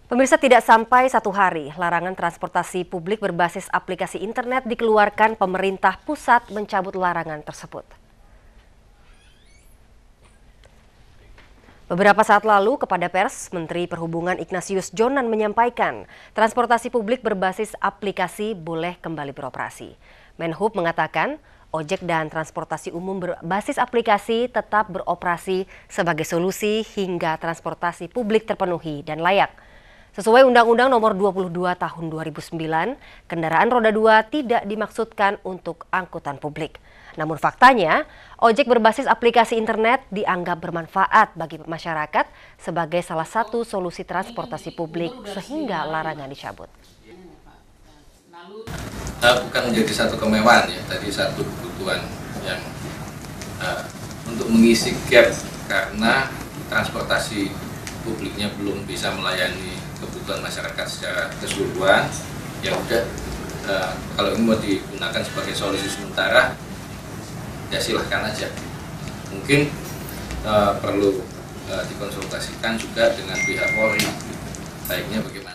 Pemirsa, tidak sampai 1 hari, larangan transportasi publik berbasis aplikasi internet dikeluarkan pemerintah pusat mencabut larangan tersebut. Beberapa saat lalu, kepada pers, Menteri Perhubungan Ignatius Jonan menyampaikan transportasi publik berbasis aplikasi boleh kembali beroperasi. Menhub mengatakan ojek dan transportasi umum berbasis aplikasi tetap beroperasi sebagai solusi hingga transportasi publik terpenuhi dan layak. Sesuai Undang-Undang Nomor 22 Tahun 2009, kendaraan roda 2 tidak dimaksudkan untuk angkutan publik. Namun faktanya, ojek berbasis aplikasi internet dianggap bermanfaat bagi masyarakat sebagai salah satu solusi transportasi publik sehingga larangan dicabut. Bukan menjadi satu kemewahan ya, tadi satu kebutuhan yang untuk mengisi gap karena transportasi publiknya belum bisa melayani kebutuhan masyarakat secara keseluruhan. Ya udah, kalau ini mau digunakan sebagai solusi sementara, ya silahkan aja. Mungkin perlu dikonsultasikan juga dengan pihak Polri, baiknya bagaimana.